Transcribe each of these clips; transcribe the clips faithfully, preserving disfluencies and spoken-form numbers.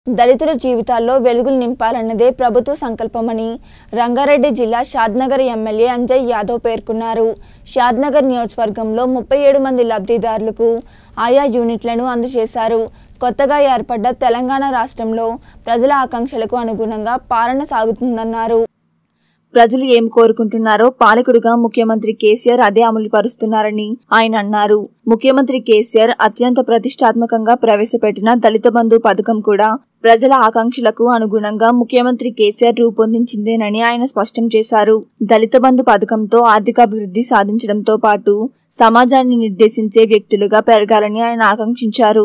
దళితుల జీవితాల్లో వెలుగులు నింపాలన్నదే ప్రభుత్వ సంకల్పమని రంగారెడ్డి జిల్లా షాద్నగర్ ఎమ్మెల్యే అంజయ్ యాదవ్ పేర్కొన్నారు. షాద్నగర్ నియోజకవర్గంలో ముప్పై ఏడు మంది లబ్ధిదారులకు ఆయా యూనిట్లను అందజేశారు. కొత్తగా ఏర్పడ్డ తెలంగాణ రాష్ట్రంలో ప్రజల ఆకాంక్షలకు అనుగుణంగా పాలన సాగుతుందన్నారు. ప్రజలు ఏం కోరుకుంటున్నారో పాలకుడిగా ముఖ్యమంత్రి కేసీఆర్ అదే అమలు పరుస్తున్నారని ఆయన అన్నారు. ముఖ్యమంత్రి కేసీఆర్ అత్యంత ప్రతిష్టాత్మకంగా ప్రవేశపెట్టిన దళిత బంధు పథకం కూడా ప్రజల ఆకాంక్షలకు అనుగుణంగా ముఖ్యమంత్రి కేసీఆర్ రూపొందించిందేనని ఆయన స్పష్టం చేశారు. దళిత బంధు పథకంతో ఆర్థికాభివృద్ధి సాధించడంతో పాటు సమాజాన్ని నిర్దేశించే వ్యక్తులుగా పెరగాలని ఆయన ఆకాంక్షించారు.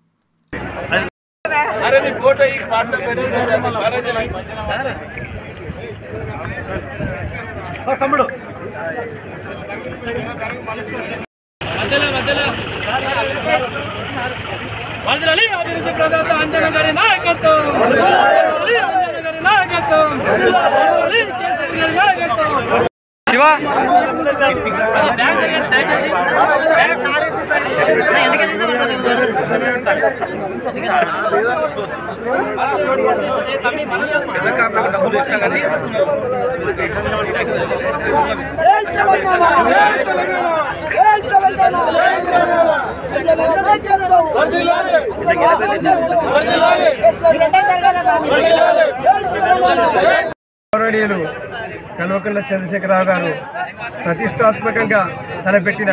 తమ్ముడు అభివృద్ధి ప్రదాత అంజన గారి నాయకత్వం, నాయకత్వం శివ గౌరవనీయులు కల్వకుంట్ల చంద్రశేఖరరావు గారు ప్రతిష్టాత్మకంగా తలపెట్టిన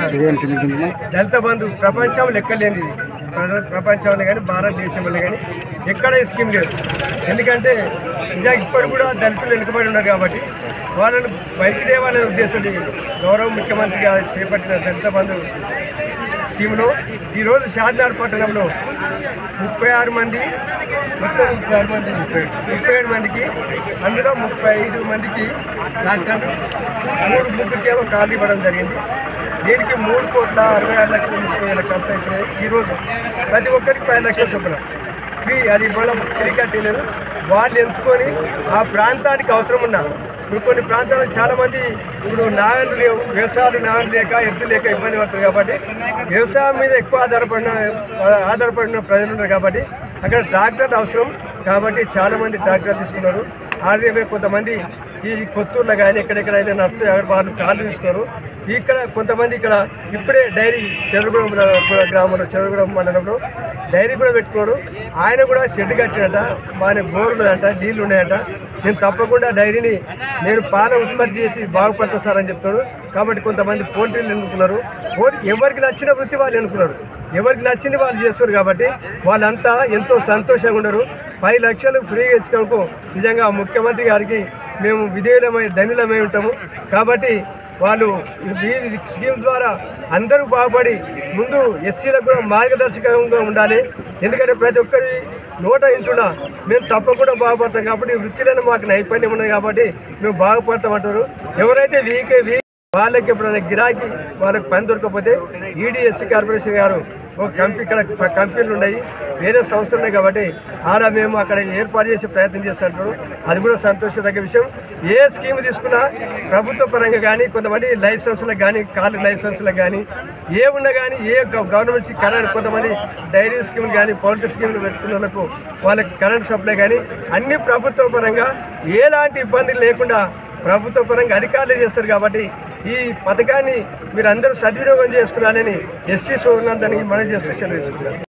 దళిత బంధు ప్రపంచం లెక్కలేని ప్రపంచంలో కానీ భారతదేశంలో కానీ ఎక్కడ ఈ స్కీమ్ లేదు. ఎందుకంటే ఇంకా ఇప్పటి కూడా దళితులు వెనుకబడి ఉన్నారు కాబట్టి వాళ్ళను బయటికి తేవాలనే ఉద్దేశంతో గౌరవ ముఖ్యమంత్రిగా చేపట్టిన దళిత బంధు స్కీమ్లో ఈరోజు షాద్నగర్ పట్టణంలో ముప్పై ఆరు మంది మొత్తం ముప్పై ఆరు మంది ముప్పై ఏడు మందికి అందులో ముప్పై ఐదు మందికి డాక్టర్లు మూడు ముగ్గురికేమో కార్డు ఇవ్వడం జరిగింది. దీనికి మూడు కోట్ల అరవై ఆరు లక్షల ముప్పై వేల ఖర్చు అయిపోయాయి. ఈరోజు ప్రతి ఒక్కరికి పది లక్షలు చొప్పున ఫ్రీ అది ఇవ్వడం క్రికెట్ లేదు. వాళ్ళు ఎంచుకొని ఆ ప్రాంతానికి అవసరం ఉన్న ఇప్పుడు కొన్ని ప్రాంతాల్లో చాలామంది ఇప్పుడు నాగలు లేవు, వ్యవసాయాలు నాగలు లేక ఎద్దు లేక ఇబ్బంది పడుతుంది కాబట్టి వ్యవసాయం మీద ఎక్కువ ఆధారపడిన ఆధారపడిన ప్రజలు ఉన్నారు కాబట్టి అక్కడ డాక్టర్లు అవసరం కాబట్టి చాలామంది డాక్టర్లు తీసుకున్నారు. అదే కొంతమంది ఈ కొత్తూరులో కానీ ఎక్కడెక్కడైనా నర్సు వాళ్ళు కార్డు తీసుకున్నారు. ఇక్కడ కొంతమంది ఇక్కడ ఇప్పుడే డైరీ చెరుగూడెం గ్రామంలో చెరుగూడెం మండలంలో డైరీ కూడా పెట్టుకున్నారు. ఆయన కూడా షెడ్ కట్టినట, మన బోర్లు అంట, నీళ్ళు ఉన్నాయంట. నేను తప్పకుండా డైరీని నేను పాల ఉత్పత్తి చేసి బాగుపడతా సార్ అని చెప్తాడు. కాబట్టి కొంతమంది పోల్ట్రీలు ఎన్నుకున్నారు. ఎవరికి నచ్చిన వృత్తి వాళ్ళు ఎన్నుకున్నారు, ఎవరికి నచ్చింది వాళ్ళు చేస్తారు. కాబట్టి వాళ్ళంతా ఎంతో సంతోషంగా ఉన్నారు. పది లక్షలు ఫ్రీగా ఇచ్చుకోకు నిజంగా ముఖ్యమంత్రి గారికి మేము విధేయులమై ధనులమై ఉంటాము. కాబట్టి వాళ్ళు ఈ స్కీమ్ ద్వారా అందరూ బాగుపడి ముందు ఎస్సీలకు కూడా మార్గదర్శకంగా ఉండాలి. ఎందుకంటే ప్రతి ఒక్కరి నోట ఇంటున్నా మేము తప్పకుండా బాగుపడతాం. కాబట్టి వృత్తిలో మాకు నైపుణ్యం ఉన్నది కాబట్టి మేము బాగుపడతామంటారు. ఎవరైతే వీకే వీ వాళ్ళకి ఎప్పుడైనా గిరాకీ వాళ్ళకి పని దొరకకపోతే ఈడీఎస్సీ కార్పొరేషన్ గారు ఒక కంపెనీ ఇక్కడ కంపెనీలు ఉన్నాయి, వేరే సంస్థలు ఉన్నాయి కాబట్టి ఆడ మేము అక్కడ ఏర్పాటు చేసే ప్రయత్నం చేస్తుంటారు. అది కూడా సంతోషదగ్గ విషయం. ఏ స్కీమ్ తీసుకున్నా ప్రభుత్వ పరంగా కానీ కొంతమంది లైసెన్స్లకు కానీ కార్లు లైసెన్స్లకు కానీ ఏ ఉన్నా కానీ ఏ గవర్నమెంట్ కరెంట్ కొంతమంది డైరీ స్కీములు కానీ పౌల్ట్రీ స్కీములు పెట్టుకున్న వాళ్ళకు వాళ్ళకి కరెంట్ సప్లై కానీ అన్ని ప్రభుత్వ పరంగా ఎలాంటి ఇబ్బందులు లేకుండా ప్రభుత్వ పరంగా అధికారులు చేస్తారు. కాబట్టి ఈ పథకాన్ని మీరు అందరూ సద్వినియోగం చేసుకున్నారని ఎస్సీ సోదరులందరినీ మనం చేస్తూ సెలవు తీసుకున్నాం.